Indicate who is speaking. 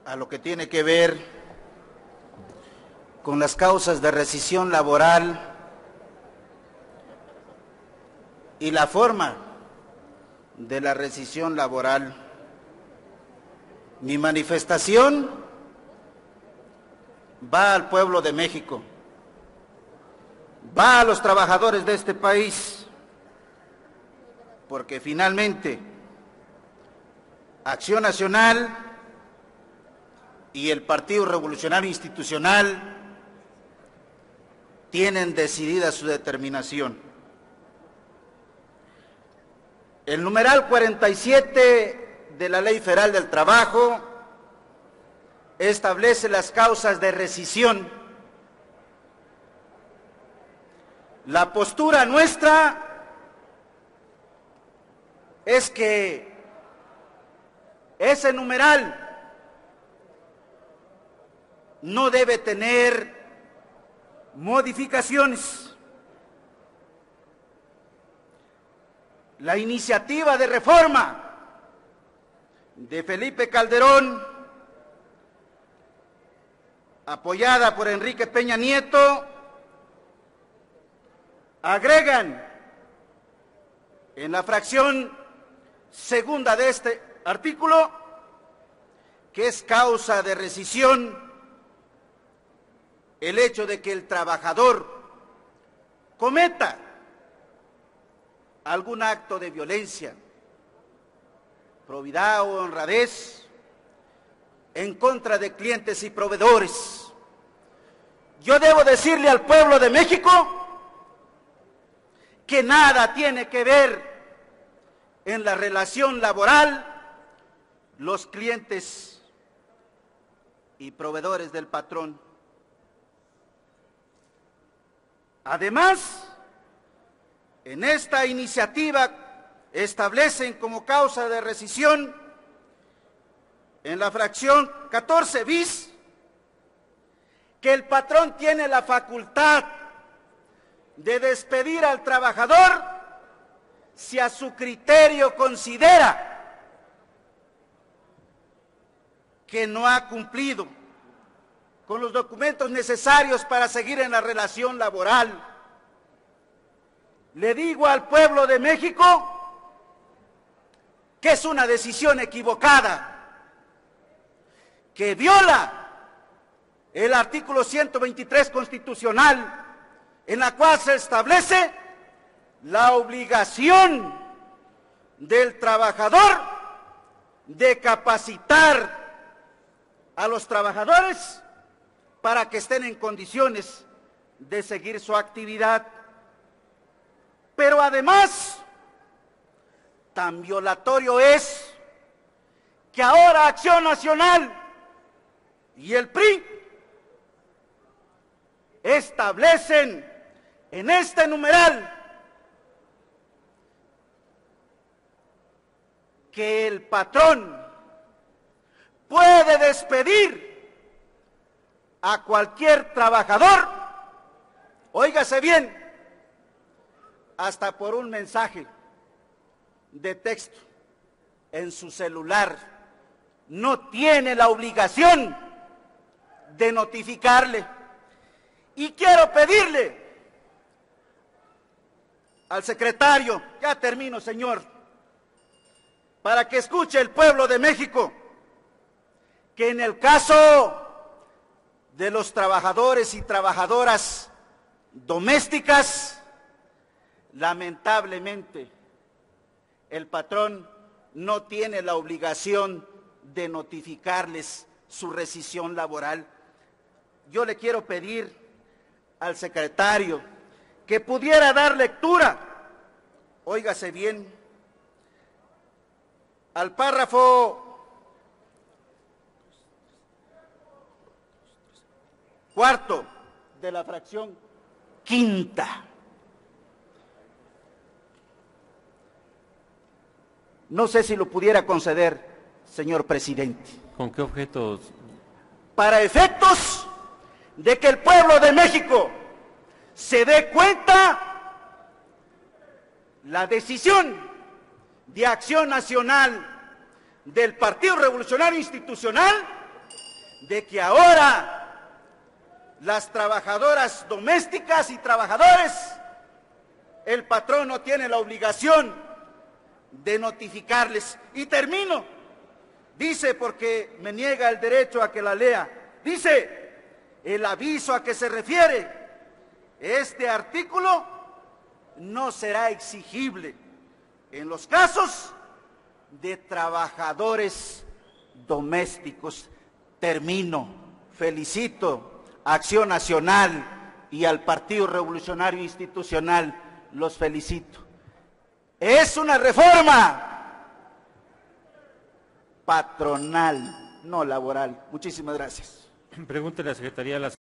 Speaker 1: a lo que tiene que ver con las causas de rescisión laboral y la forma de la rescisión laboral. Mi manifestación va al pueblo de México, va a los trabajadores de este país, porque finalmente Acción Nacional y el Partido Revolucionario Institucional tienen decidida su determinación. El numeral 47 de la Ley Federal del Trabajo establece las causas de rescisión. La postura nuestra es que ese numeral no debe tener modificaciones. La iniciativa de reforma de Felipe Calderón, apoyada por Enrique Peña Nieto, agregan en la fracción segunda de este artículo que es causa de rescisión el hecho de que el trabajador cometa algún acto de violencia, probidad o honradez en contra de clientes y proveedores. Yo debo decirle al pueblo de México que nada tiene que ver en la relación laboral los clientes y proveedores del patrón. Además, en esta iniciativa establecen como causa de rescisión en la fracción 14 bis que el patrón tiene la facultad de despedir al trabajador si a su criterio considera que no ha cumplido con los documentos necesarios para seguir en la relación laboral. Le digo al pueblo de México que es una decisión equivocada, que viola el artículo 123 constitucional, en la cual se establece la obligación del trabajador de capacitar a los trabajadores para que estén en condiciones de seguir su actividad. Pero además, tan violatorio es que ahora Acción Nacional y el PRI establecen en este numeral que el patrón puede despedir a cualquier trabajador, óigase bien, hasta por un mensaje de texto en su celular. No tiene la obligación de notificarle. Y quiero pedirle al secretario, ya termino, señor, para que escuche el pueblo de México, que en el caso de los trabajadores y trabajadoras domésticas, lamentablemente, el patrón no tiene la obligación de notificarles su rescisión laboral. Yo le quiero pedir al secretario que pudiera dar lectura, óigase bien, al párrafo 4 de la fracción 5. No sé si lo pudiera conceder, señor presidente.
Speaker 2: ¿Con qué objetos?
Speaker 1: Para efectos de que el pueblo de México se dé cuenta la decisión de Acción Nacional del Partido Revolucionario Institucional de que ahora las trabajadoras domésticas y trabajadores, el patrón no tiene la obligación de notificarles. Y termino, dice, porque me niega el derecho a que la lea, dice, el aviso a que se refiere este artículo no será exigible en los casos de trabajadores domésticos. Termino, felicito a Acción Nacional y al Partido Revolucionario Institucional, los felicito. Es una reforma patronal, no laboral. Muchísimas gracias.
Speaker 2: Pregúntele a la Secretaría de la